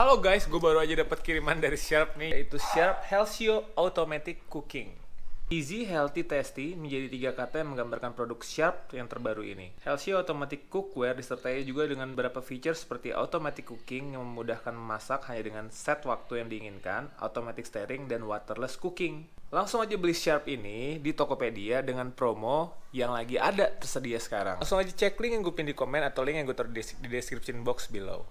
Halo guys, gue baru aja dapat kiriman dari Sharp nih, yaitu Sharp Healthio Automatic Cooking. Easy, healthy, tasty menjadi 3 kata yang menggambarkan produk Sharp yang terbaru ini. Healthio Automatic Cookware disertai juga dengan beberapa feature seperti automatic cooking yang memudahkan memasak hanya dengan set waktu yang diinginkan, automatic stirring, dan waterless cooking. Langsung aja beli Sharp ini di Tokopedia dengan promo yang lagi ada tersedia sekarang. Langsung aja cek link yang gue pin di komen atau link yang gue taruh di description box below.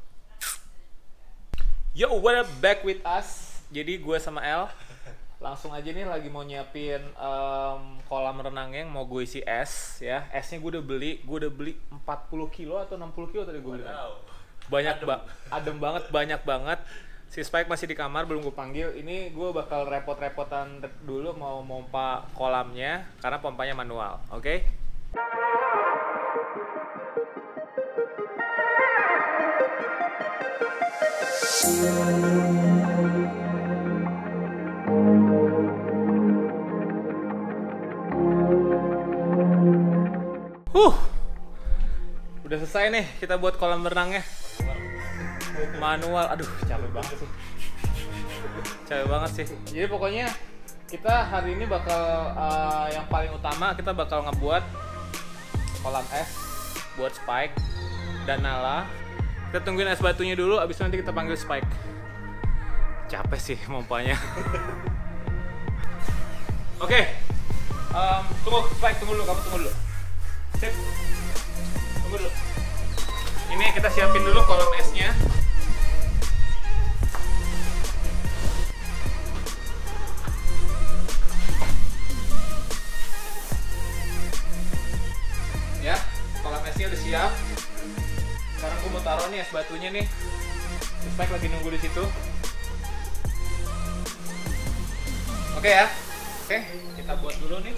Yo, what up, back with us. Jadi gue sama El langsung aja nih lagi mau nyiapin kolam renangnya yang mau gue isi es ya. Esnya gue udah beli 40 kilo atau 60 kilo tadi gue beli. Banyak adem banget, banyak banget. Si Spike masih di kamar, belum gue panggil. Ini gue bakal repot-repotan dulu mau pompa kolamnya karena pompanya manual, oke? Udah selesai nih kita buat kolam renangnya. Manual, aduh capek banget sih. Capek banget sih. Jadi pokoknya kita hari ini bakal yang paling utama kita bakal ngebuat kolam es buat Spike dan Nala. Kita tungguin es batunya dulu, abis itu nanti kita panggil Spike. Capek sih mompanya. Oke. Tunggu Spike, tunggu dulu, kamu tunggu dulu. Sip. Tunggu dulu. Ini kita siapin dulu kolam esnya. Ya, kolam esnya udah siap. Sekarang gue mau taruh nih es batunya nih. Spike lagi nunggu di situ. Oke ya. Oke, kita buat dulu nih.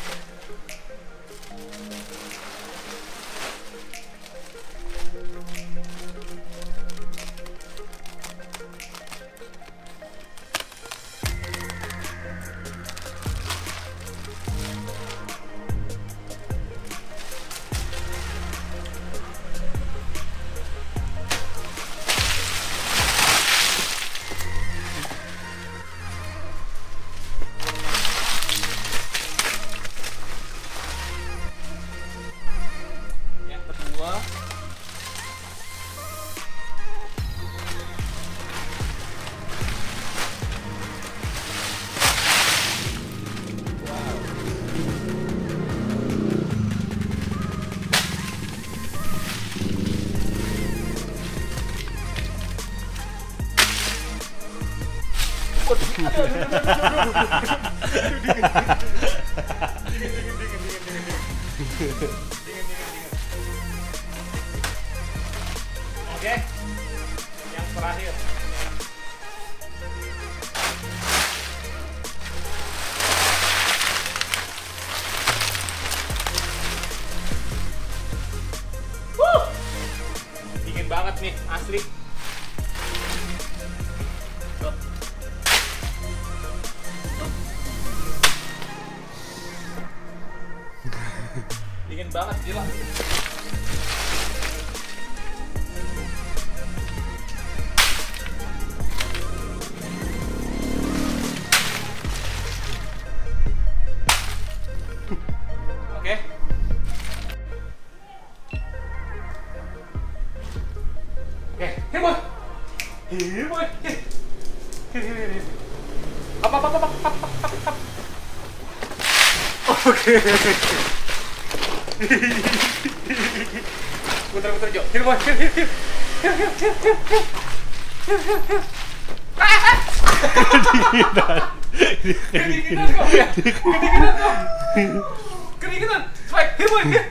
Oke, yang terakhir. Dingin banget nih, asli. Dingin banget, gila. Oke. Oke, here boy. Here boy. Here. Apa. Oke. Putar Jo. Here boy. Here. Kedinginan. Spike. Here boy. Here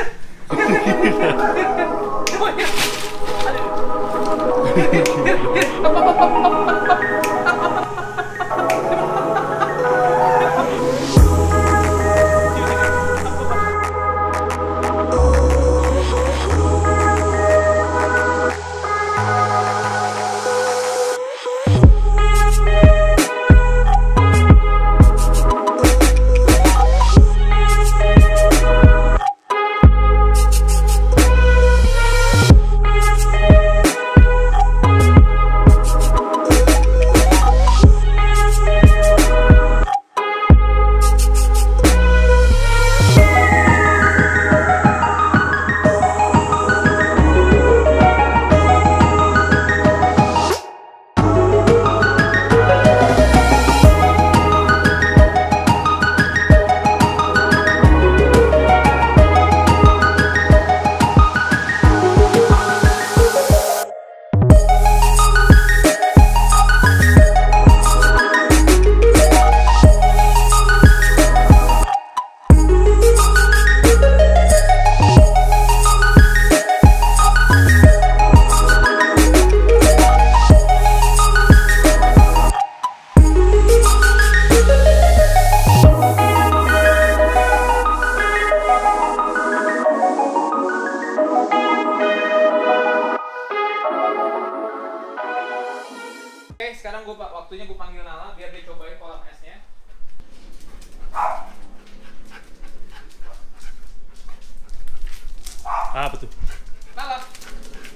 boy.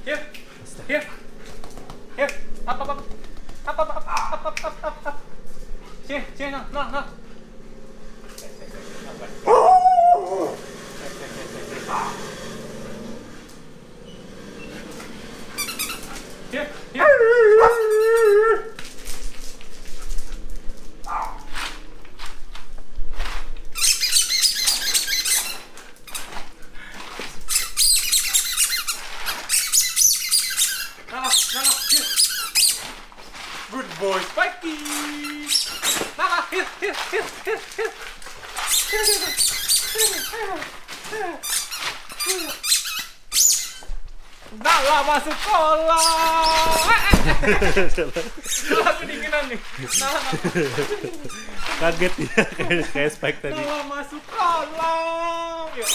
Here. Here. Here. Up. Sini, no. Here. Nala, here. Good boy, Spikey. Nala, here. Nala masuk kolam. Nala kedinginan nih. Nala Kaget ya kayak Spike tadi. Nala masuk kolam. Ayo,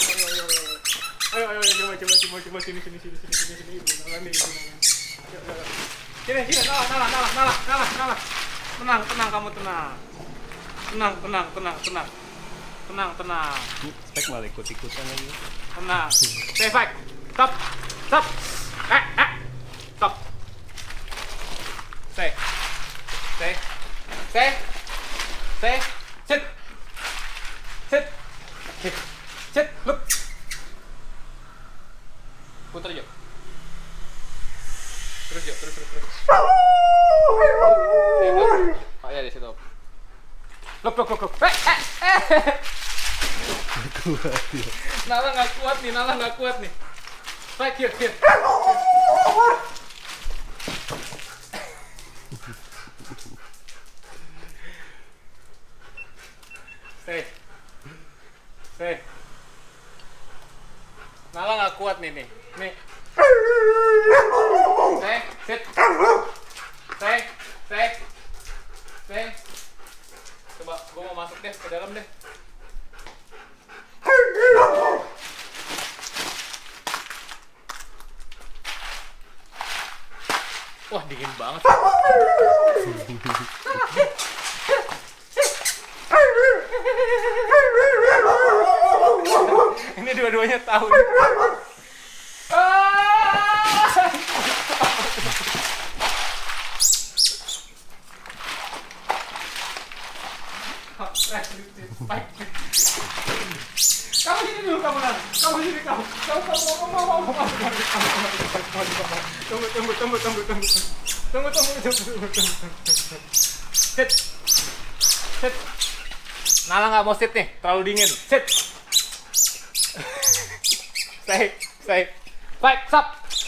coba sini. Nala nih. Sini, Nala. Tenang, kamu tenang. Tenang. Spike malah ikut-ikutan lagi. Tenang. Stay back. Stop. Stop. Stay. Sit. Look. Putar Jo. Terus. Oh ya di situ. Look. Kuat ya. Nala nggak kuat nih. Baik, here. Stay. Nala nggak kuat nih. Nih. Sit. Stay. Coba, gua mau masuk deh ke dalam deh. Wah, dingin banget. Ini dua-duanya tahu. Kamu sini dulu, kamu. Tunggu. Sit. Nala nggak mau sit nih, terlalu dingin. Sit. Stay. Baik, stop.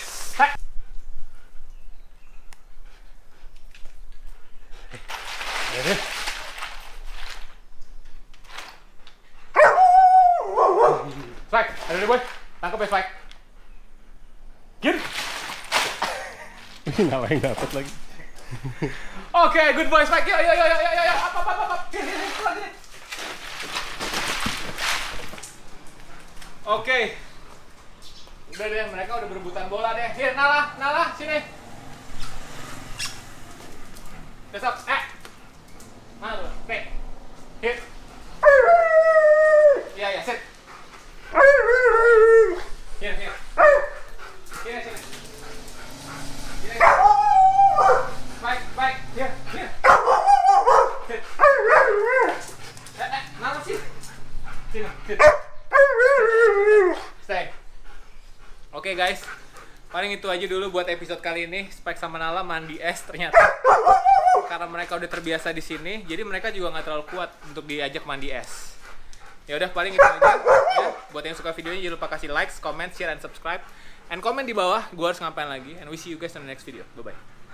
Spike, ada deh boy. Tangkap ya Spike. Gir. Nala yang dapat lagi. Oke, good boy Spike. Yo. Up. Sini. Oke. Udah deh, mereka udah berebutan bola deh. Here, Nala, sini. Besok, Nala, oke. Here. Ya, sit. Here. Sini. Baik. Here. Sit. Nala, sini. Sit. Stay. Oke guys, paling itu aja dulu buat episode kali ini. Spike sama Nala mandi es ternyata. Karena mereka udah terbiasa di sini, jadi mereka juga nggak terlalu kuat untuk diajak mandi es. Ya udah, paling itu aja. Ya, buat yang suka videonya jangan lupa kasih like, comment, share, and subscribe. And comment di bawah, gue harus ngapain lagi. And we see you guys in the next video. Bye bye.